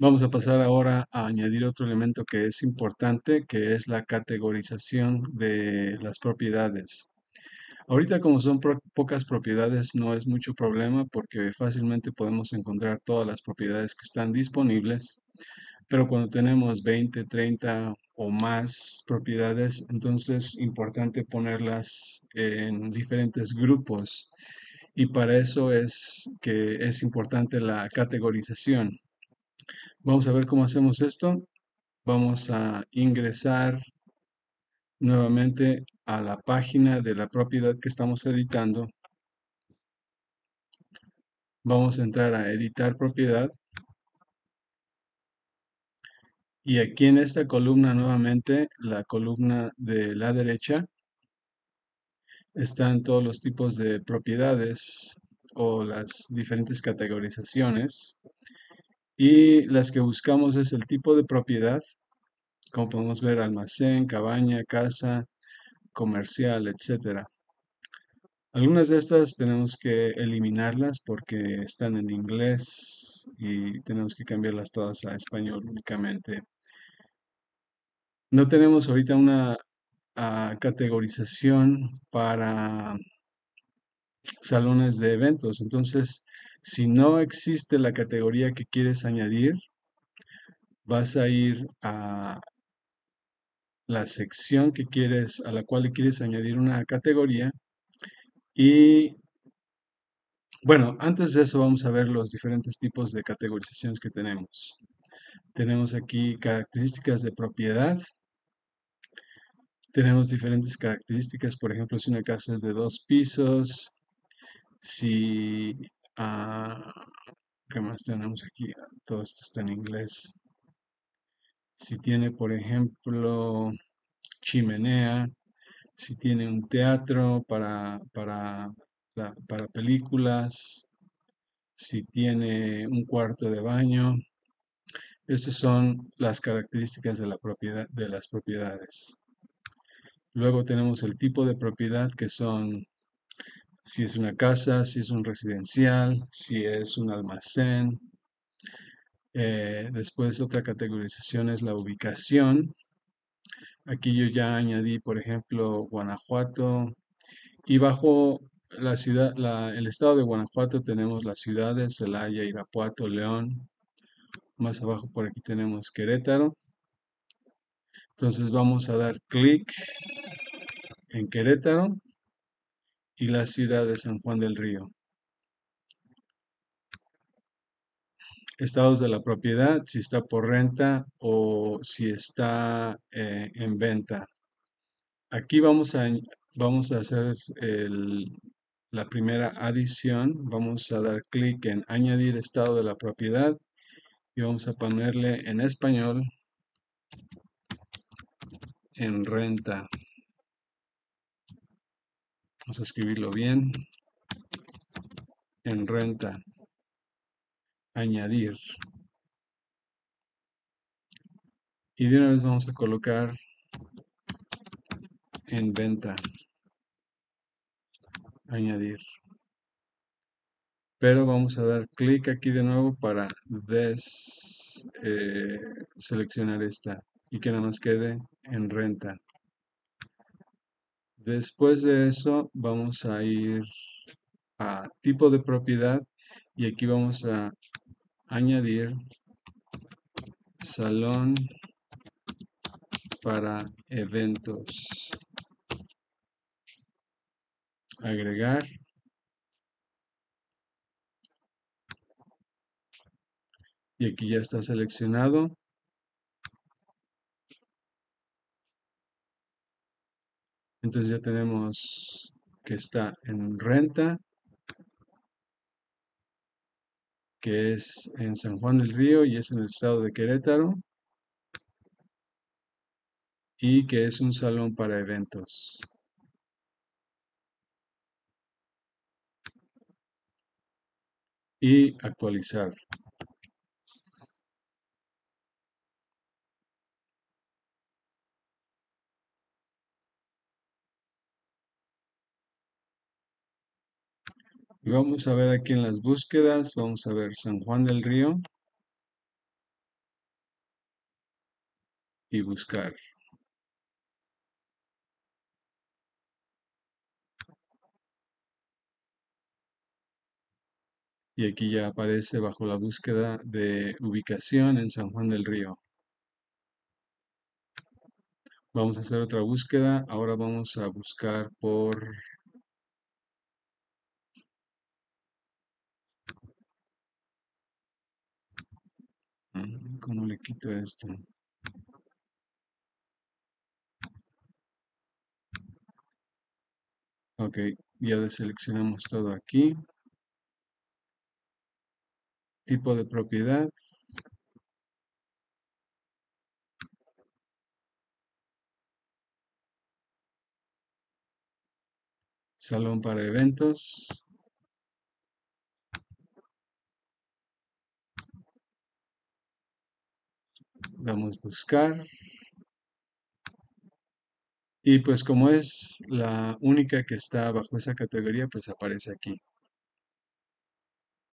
Vamos a pasar ahora a añadir otro elemento que es importante, que es la categorización de las propiedades. Ahorita como son pocas propiedades no es mucho problema porque fácilmente podemos encontrar todas las propiedades que están disponibles, pero cuando tenemos 20, 30 o más propiedades, entonces es importante ponerlas en diferentes grupos y para eso es que es importante la categorización. Vamos a ver cómo hacemos esto. Vamos a ingresar nuevamente a la página de la propiedad que estamos editando. Vamos a entrar a editar propiedad y aquí en esta columna nuevamente, la columna de la derecha, están todos los tipos de propiedades o las diferentes categorizaciones y las que buscamos es el tipo de propiedad, como podemos ver almacén, cabaña, casa, comercial, etcétera. Algunas de estas tenemos que eliminarlas porque están en inglés y tenemos que cambiarlas todas a español únicamente. No tenemos ahorita una categorización para salones de eventos, entonces si no existe la categoría que quieres añadir, vas a ir a la sección que quieres, a la cual le quieres añadir una categoría y bueno, antes de eso vamos a ver los diferentes tipos de categorizaciones que tenemos. Tenemos aquí características de propiedad. Tenemos diferentes características, por ejemplo, si una casa es de 2 pisos, si... ah, ¿qué más tenemos aquí? Todo esto está en inglés. Si tiene, por ejemplo, chimenea, si tiene un teatro para películas, si tiene un cuarto de baño. Estas son las características de la propiedad, de las propiedades. Luego tenemos el tipo de propiedad que son si es una casa, si es un residencial, si es un almacén. Después otra categorización es la ubicación. Aquí yo ya añadí, por ejemplo, Guanajuato y bajo la ciudad, el estado de Guanajuato tenemos las ciudades Celaya, Irapuato, León. Más abajo por aquí tenemos Querétaro. Entonces vamos a dar clic en Querétaro y la ciudad de San Juan del Río. Estados de la propiedad, si está por renta o si está en venta. Aquí vamos a hacer la primera adición. Vamos a dar clic en añadir estado de la propiedad y vamos a ponerle en español en renta. Vamos a escribirlo bien. En renta. Añadir. Y de una vez vamos a colocar en venta. Añadir. Pero vamos a dar clic aquí de nuevo para seleccionar esta y que nada más quede en renta. Después de eso vamos a ir a tipo de propiedad y aquí vamos a añadir salón para eventos. Agregar. Y aquí ya está seleccionado. Entonces ya tenemos que está en renta, que es en San Juan del Río y es en el estado de Querétaro, y que es un salón para eventos. Y actualizar. Y vamos a ver aquí en las búsquedas, vamos a ver San Juan del Río. y buscar. Y aquí ya aparece bajo la búsqueda de ubicación en San Juan del Río. Vamos a hacer otra búsqueda. Ahora vamos a buscar por... ¿Cómo le quito esto? Ok, ya deseleccionamos todo aquí. Tipo de propiedad, salón para eventos. Damos buscar. Y pues como es la única que está bajo esa categoría, pues aparece aquí.